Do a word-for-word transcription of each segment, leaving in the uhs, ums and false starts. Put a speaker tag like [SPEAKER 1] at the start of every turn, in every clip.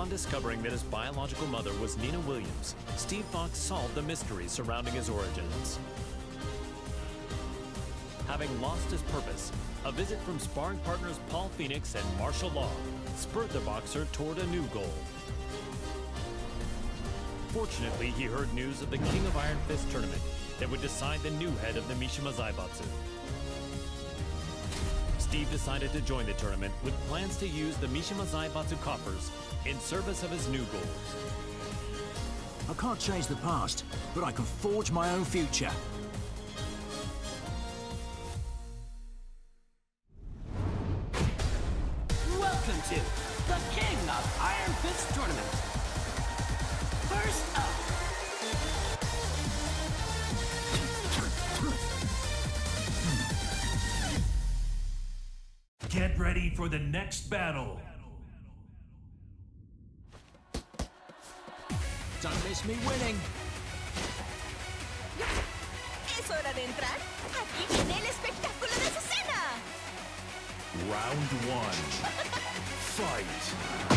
[SPEAKER 1] Upon discovering that his biological mother was Nina Williams, Steve Fox solved the mystery surrounding his origins. Having lost his purpose, a visit from sparring partners Paul Phoenix and martial law spurred the boxer toward a new goal. Fortunately, he heard news of the King of Iron Fist tournament that would decide the new head of the Mishima Zaibatsu. Steve decided to join the tournament with plans to use the Mishima Zaibatsu coffers in service of his new goals.
[SPEAKER 2] I can't change the past, but I can forge my own future.
[SPEAKER 3] Welcome to the King of Iron Fist tournament. First up,
[SPEAKER 4] get ready for the next battle.
[SPEAKER 2] Don't miss me winning.
[SPEAKER 5] Es hora de entrar. Aquí viene el espectáculo de su cena.
[SPEAKER 4] Round one. Fight.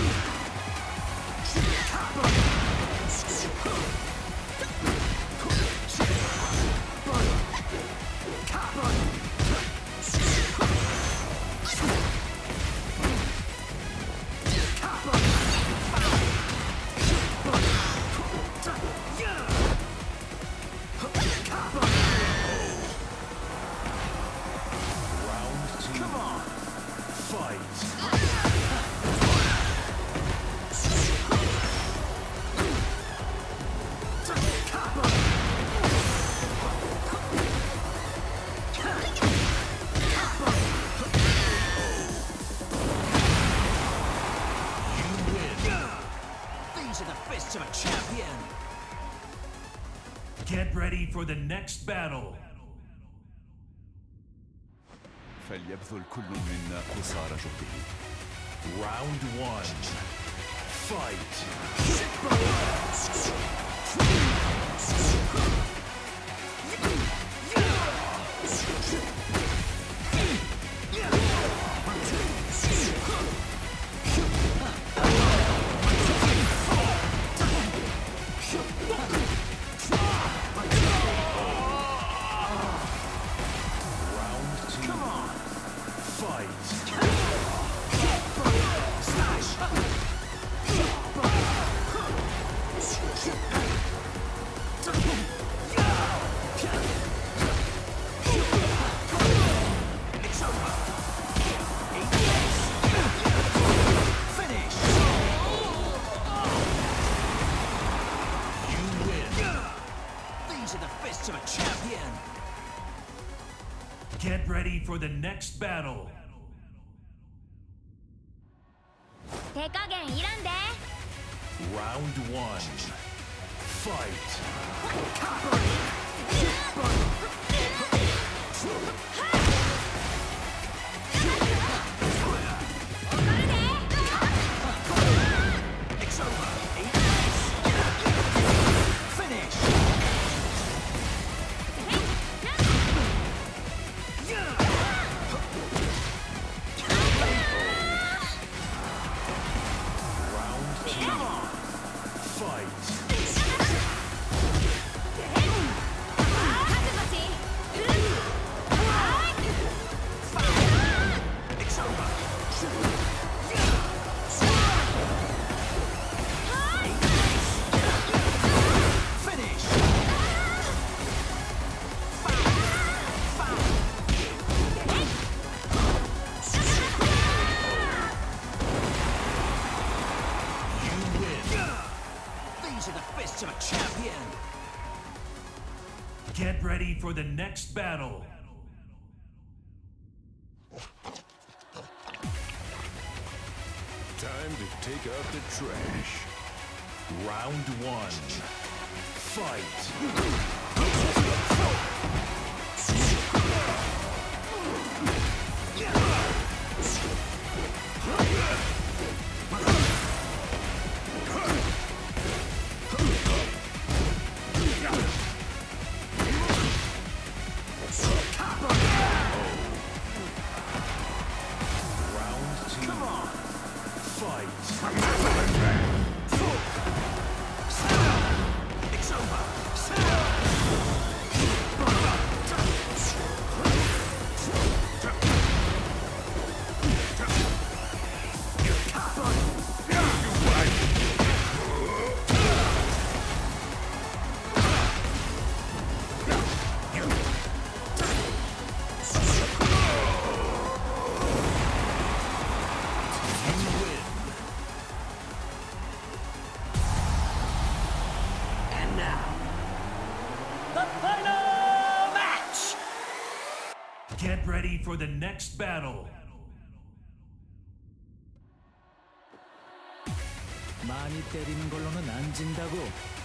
[SPEAKER 2] Of a champion.
[SPEAKER 4] Get ready for the next battle.
[SPEAKER 6] فليبذل كل منا قصارى جهده.
[SPEAKER 4] Round one. Fight.
[SPEAKER 2] Of a champion.
[SPEAKER 4] Get ready for the next battle.
[SPEAKER 5] 手加減いらんで。
[SPEAKER 4] Round one. Fight.
[SPEAKER 2] It's over. Finish. of a champion.
[SPEAKER 4] Get ready for the next battle.
[SPEAKER 6] Time to take out the trash.
[SPEAKER 4] Round one. Fight. Round two. Come on. Fight. for the next battle.
[SPEAKER 2] 많이 때리는 걸로는 안 진다고.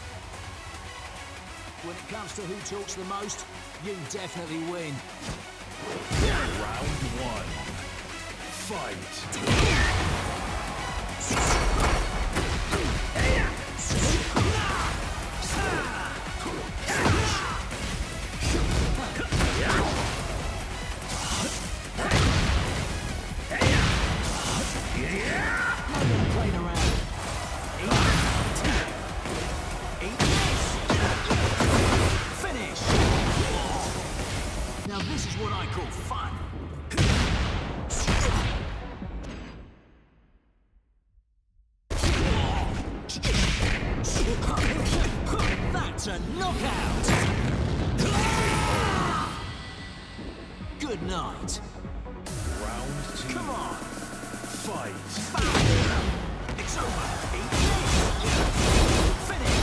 [SPEAKER 2] When it comes to who talks the most, you definitely win.
[SPEAKER 4] Round one. Fight.
[SPEAKER 2] Playing around. Finish. Now this is what I call fun. That's a knockout. Good night.
[SPEAKER 4] Round two.
[SPEAKER 2] Come on.
[SPEAKER 4] Fight.
[SPEAKER 2] It's over. Finish.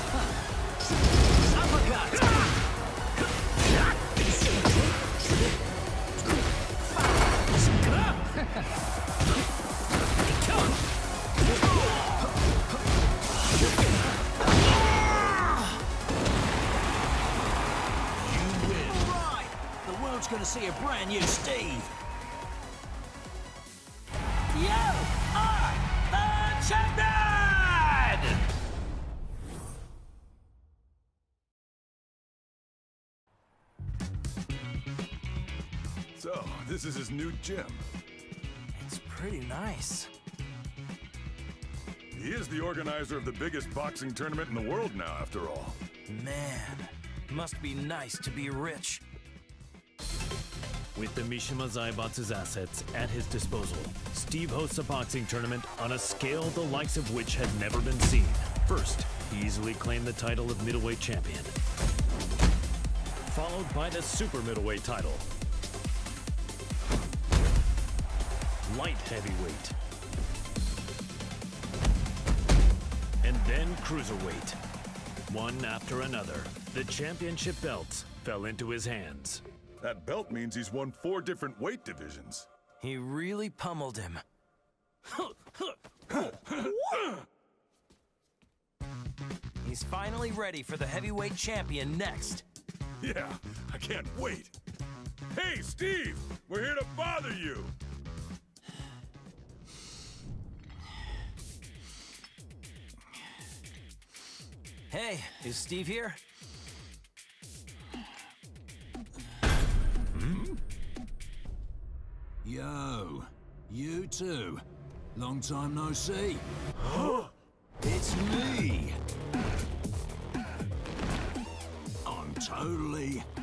[SPEAKER 2] Uppercut.
[SPEAKER 4] You win.
[SPEAKER 2] Right. The world's going to see a brand new Steve.
[SPEAKER 3] You are the champion!
[SPEAKER 6] So, this is his new gym.
[SPEAKER 3] It's pretty nice.
[SPEAKER 6] He is the organizer of the biggest boxing tournament in the world now, after all.
[SPEAKER 3] Man, must be nice to be rich.
[SPEAKER 1] With the Mishima Zaibatsu's assets at his disposal, Steve hosts a boxing tournament on a scale the likes of which had never been seen. First, he easily claimed the title of middleweight champion, followed by the super middleweight title, light heavyweight, and then cruiserweight. One after another, the championship belts fell into his hands.
[SPEAKER 6] That belt means he's won four different weight divisions.
[SPEAKER 3] He really pummeled him. He's finally ready for the heavyweight champion next.
[SPEAKER 6] Yeah, I can't wait. Hey, Steve! We're here to bother you!
[SPEAKER 3] Hey, is Steve here?
[SPEAKER 2] Yo, you too. Long time no see. It's me. I'm totally